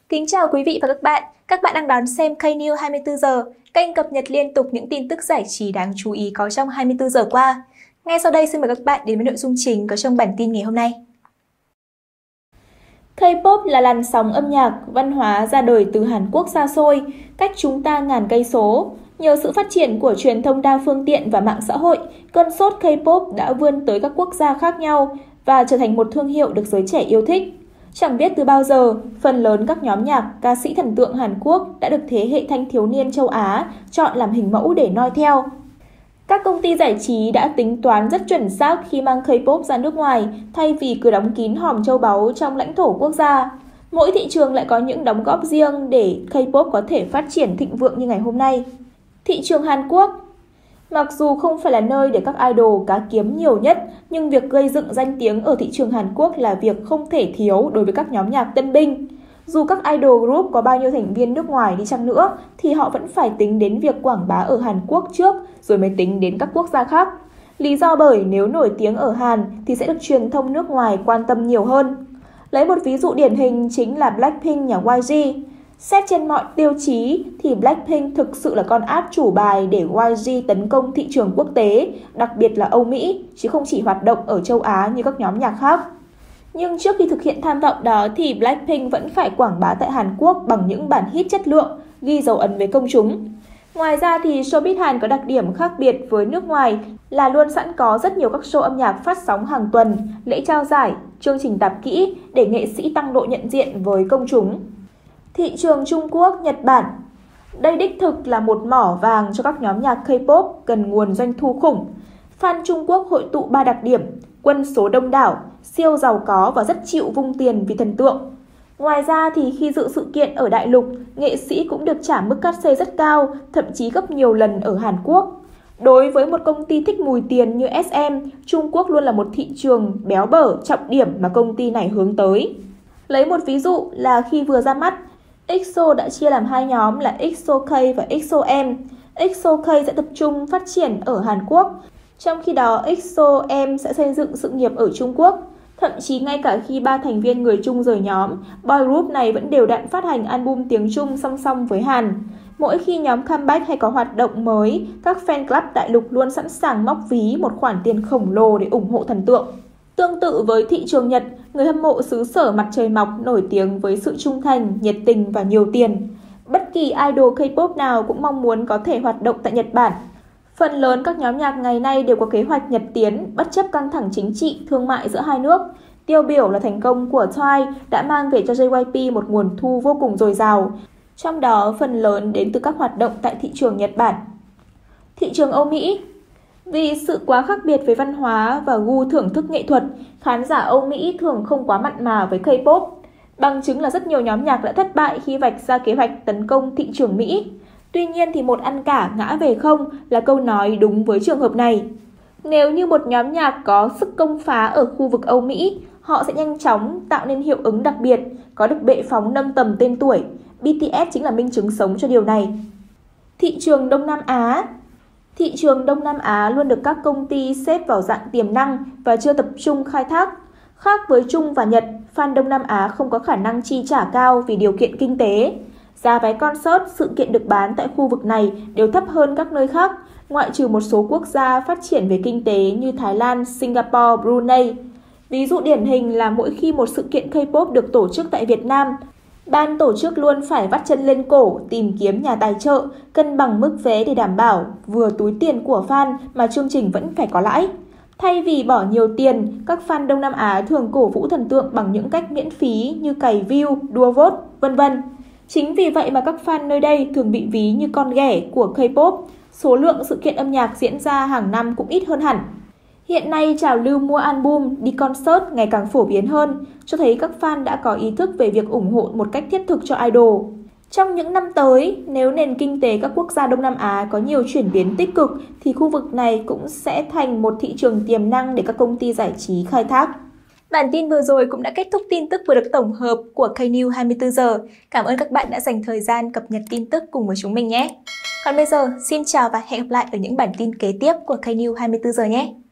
Kính chào quý vị và các bạn đang đón xem K-News 24 giờ, kênh cập nhật liên tục những tin tức giải trí đáng chú ý có trong 24 giờ qua. Ngay sau đây xin mời các bạn đến với nội dung chính có trong bản tin ngày hôm nay. K-pop là làn sóng âm nhạc, văn hóa ra đời từ Hàn Quốc xa xôi, cách chúng ta ngàn cây số. Nhờ sự phát triển của truyền thông đa phương tiện và mạng xã hội, cơn sốt K-pop đã vươn tới các quốc gia khác nhau và trở thành một thương hiệu được giới trẻ yêu thích. Chẳng biết từ bao giờ, phần lớn các nhóm nhạc, ca sĩ thần tượng Hàn Quốc đã được thế hệ thanh thiếu niên châu Á chọn làm hình mẫu để noi theo. Các công ty giải trí đã tính toán rất chuẩn xác khi mang K-pop ra nước ngoài thay vì cứ đóng kín hòm châu báu trong lãnh thổ quốc gia. Mỗi thị trường lại có những đóng góp riêng để K-pop có thể phát triển thịnh vượng như ngày hôm nay. Thị trường Hàn Quốc. Mặc dù không phải là nơi để các idol cá kiếm nhiều nhất, nhưng việc gây dựng danh tiếng ở thị trường Hàn Quốc là việc không thể thiếu đối với các nhóm nhạc tân binh. Dù các idol group có bao nhiêu thành viên nước ngoài đi chăng nữa, thì họ vẫn phải tính đến việc quảng bá ở Hàn Quốc trước, rồi mới tính đến các quốc gia khác. Lý do bởi nếu nổi tiếng ở Hàn thì sẽ được truyền thông nước ngoài quan tâm nhiều hơn. Lấy một ví dụ điển hình chính là Blackpink nhà YG. Xét trên mọi tiêu chí thì Blackpink thực sự là con át chủ bài để YG tấn công thị trường quốc tế, đặc biệt là Âu Mỹ, chứ không chỉ hoạt động ở châu Á như các nhóm nhạc khác. Nhưng trước khi thực hiện tham vọng đó thì Blackpink vẫn phải quảng bá tại Hàn Quốc bằng những bản hit chất lượng, ghi dấu ấn với công chúng. Ngoài ra thì showbiz Hàn có đặc điểm khác biệt với nước ngoài là luôn sẵn có rất nhiều các show âm nhạc phát sóng hàng tuần, lễ trao giải, chương trình tạp kỹ để nghệ sĩ tăng độ nhận diện với công chúng. Thị trường Trung Quốc, Nhật Bản. Đây đích thực là một mỏ vàng cho các nhóm nhạc K-pop cần nguồn doanh thu khủng. Fan Trung Quốc hội tụ 3 đặc điểm: quân số đông đảo, siêu giàu có và rất chịu vung tiền vì thần tượng. Ngoài ra thì khi dự sự kiện ở đại lục, nghệ sĩ cũng được trả mức cát xê rất cao, thậm chí gấp nhiều lần ở Hàn Quốc. Đối với một công ty thích mùi tiền như SM, Trung Quốc luôn là một thị trường béo bở, trọng điểm mà công ty này hướng tới. Lấy một ví dụ là khi vừa ra mắt, EXO đã chia làm hai nhóm là EXO-K và EXO-M. EXO-K sẽ tập trung phát triển ở Hàn Quốc, trong khi đó EXO-M sẽ xây dựng sự nghiệp ở Trung Quốc. Thậm chí ngay cả khi 3 thành viên người Trung rời nhóm, boy group này vẫn đều đặn phát hành album tiếng Trung song song với Hàn. Mỗi khi nhóm comeback hay có hoạt động mới, các fan club đại lục luôn sẵn sàng móc ví một khoản tiền khổng lồ để ủng hộ thần tượng. Tương tự với thị trường Nhật, người hâm mộ xứ sở mặt trời mọc nổi tiếng với sự trung thành, nhiệt tình và nhiều tiền. Bất kỳ idol K-pop nào cũng mong muốn có thể hoạt động tại Nhật Bản. Phần lớn các nhóm nhạc ngày nay đều có kế hoạch Nhật tiến, bất chấp căng thẳng chính trị, thương mại giữa hai nước. Tiêu biểu là thành công của Twice đã mang về cho JYP một nguồn thu vô cùng dồi dào, trong đó phần lớn đến từ các hoạt động tại thị trường Nhật Bản. Thị trường Âu Mỹ. Vì sự quá khác biệt về văn hóa và gu thưởng thức nghệ thuật, khán giả Âu Mỹ thường không quá mặn mà với K-pop. Bằng chứng là rất nhiều nhóm nhạc đã thất bại khi vạch ra kế hoạch tấn công thị trường Mỹ. Tuy nhiên thì một ăn cả ngã về không là câu nói đúng với trường hợp này. Nếu như một nhóm nhạc có sức công phá ở khu vực Âu Mỹ, họ sẽ nhanh chóng tạo nên hiệu ứng đặc biệt, có được bệ phóng nâng tầm tên tuổi. BTS chính là minh chứng sống cho điều này. Thị trường Đông Nam Á. Thị trường Đông Nam Á luôn được các công ty xếp vào dạng tiềm năng và chưa tập trung khai thác. Khác với Trung và Nhật, fan Đông Nam Á không có khả năng chi trả cao vì điều kiện kinh tế. Giá vé concert, sự kiện được bán tại khu vực này đều thấp hơn các nơi khác, ngoại trừ một số quốc gia phát triển về kinh tế như Thái Lan, Singapore, Brunei. Ví dụ điển hình là mỗi khi một sự kiện K-pop được tổ chức tại Việt Nam, ban tổ chức luôn phải vắt chân lên cổ tìm kiếm nhà tài trợ, cân bằng mức vé để đảm bảo vừa túi tiền của fan mà chương trình vẫn phải có lãi. Thay vì bỏ nhiều tiền, các fan Đông Nam Á thường cổ vũ thần tượng bằng những cách miễn phí như cày view, đua vote, vân vân. Chính vì vậy mà các fan nơi đây thường bị ví như con ghẻ của K-pop, số lượng sự kiện âm nhạc diễn ra hàng năm cũng ít hơn hẳn. Hiện nay trào lưu mua album, đi concert ngày càng phổ biến hơn, cho thấy các fan đã có ý thức về việc ủng hộ một cách thiết thực cho idol. Trong những năm tới, nếu nền kinh tế các quốc gia Đông Nam Á có nhiều chuyển biến tích cực, thì khu vực này cũng sẽ thành một thị trường tiềm năng để các công ty giải trí khai thác. Bản tin vừa rồi cũng đã kết thúc tin tức vừa được tổng hợp của K-News 24 giờ. Cảm ơn các bạn đã dành thời gian cập nhật tin tức cùng với chúng mình nhé. Còn bây giờ, xin chào và hẹn gặp lại ở những bản tin kế tiếp của K-News 24 giờ nhé.